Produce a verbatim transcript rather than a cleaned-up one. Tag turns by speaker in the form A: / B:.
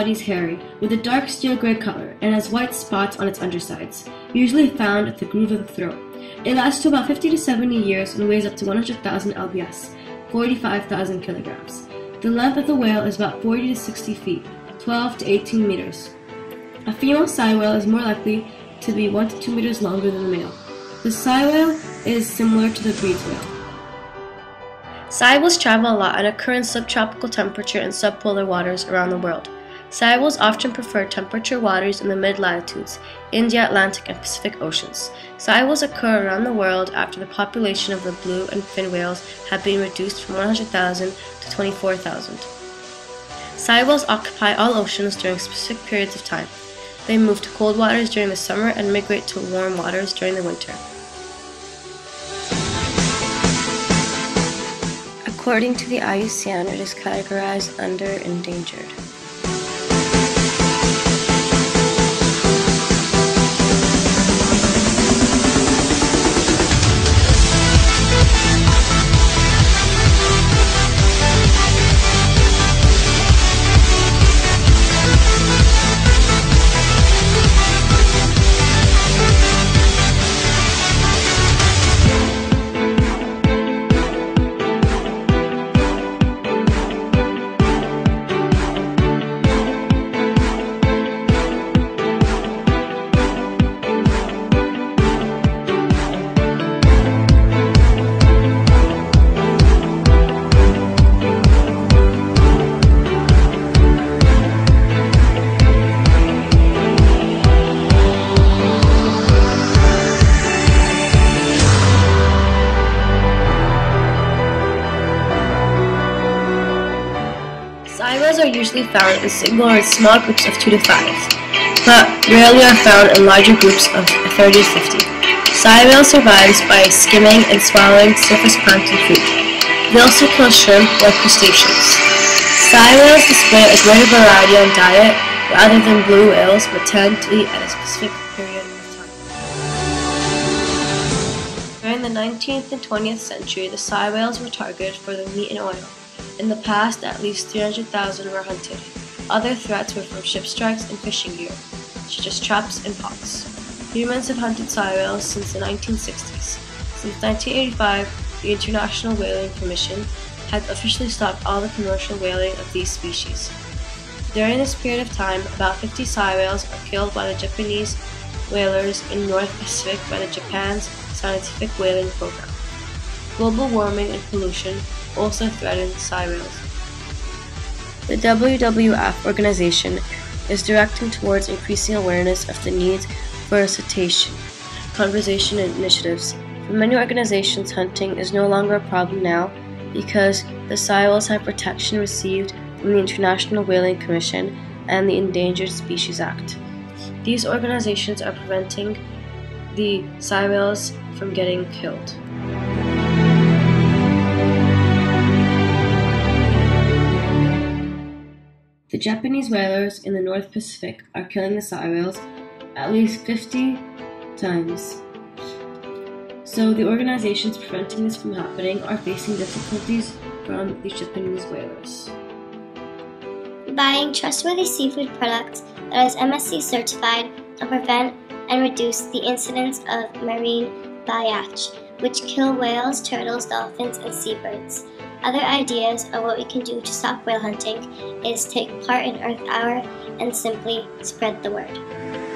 A: body is hairy, with a dark steel-gray color, and has white spots on its undersides, usually found at the groove of the throat. It lasts to about fifty to seventy years and weighs up to one hundred thousand lbs, forty-five thousand kilograms. The length of the whale is about forty to sixty feet, twelve to eighteen meters. A female sei whale is more likely to be one to two meters longer than the male. The sei whale is similar to the breed whale. Sei whales travel a lot and occur in subtropical temperature and subpolar waters around the world. Sei whales often prefer temperature waters in the mid-latitudes, India, Atlantic, and Pacific Oceans. Sei whales occur around the world after the population of the blue and fin whales have been reduced from one hundred thousand to twenty-four thousand. Sei whales occupy all oceans during specific periods of time. They move to cold waters during the summer and migrate to warm waters during the winter. According to the I U C N, it is categorized under endangered. Sei whales are usually found in single or small groups of two to five, but rarely are found in larger groups of thirty to fifty. Sei whale survives by skimming and swallowing surface plankton food. They also kill shrimp like crustaceans. Sei whales display a greater variety on diet rather than blue whales, but tend to eat at a specific period of time. During the nineteenth and twentieth century, the sei whales were targeted for their meat and oil. In the past, at least three hundred thousand were hunted. Other threats were from ship strikes and fishing gear, such as traps and pots. Humans have hunted sei whales since the nineteen sixties. Since nineteen eighty-five, the International Whaling Commission had officially stopped all the commercial whaling of these species. During this period of time, about fifty sei whales are killed by the Japanese whalers in North Pacific by the Japan's scientific whaling program. Global warming and pollution also threaten sei whales. The W W F organization is directing towards increasing awareness of the need for cetacean conservation initiatives. For many organizations, hunting is no longer a problem now because the sei whales have protection received from the International Whaling Commission and the Endangered Species Act. These organizations are preventing the sei whales from getting killed. The Japanese whalers in the North Pacific are killing the sei whales at least fifty times. So the organizations preventing this from happening are facing difficulties from the Japanese whalers.
B: Buying trustworthy seafood products that is M S C certified will prevent and reduce the incidence of marine biatch, which kill whales, turtles, dolphins, and seabirds. Other ideas of what we can do to stop whale hunting is take part in Earth Hour and simply spread the word.